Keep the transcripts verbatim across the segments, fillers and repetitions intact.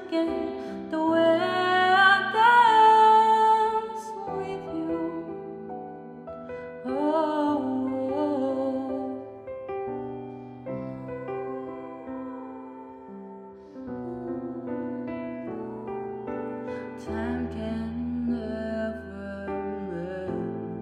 again the way I dance with you. Oh, time can never mend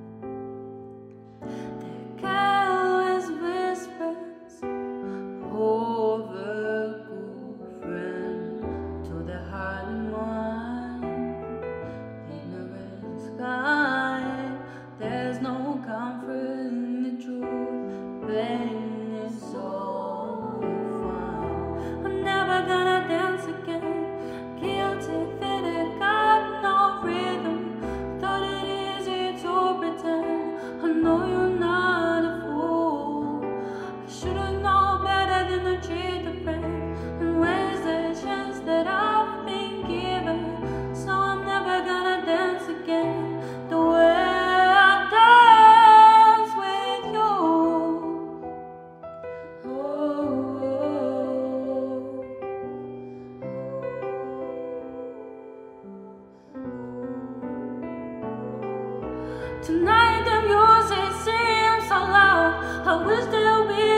the careless whispers of a good friend to the heart and mind. Ignorance kind, there's no comfort in the truth. Pain is all we find. I'm never gonna dance again. Guilty feet that got no rhythm. Thought it easy to pretend. I know you're not a fool. I should've known better than to treat a friend and waste the chance that I've been given. So I'm never gonna dance again the way I dance with you. Oh, tonight the music seems so loud. I wish there would be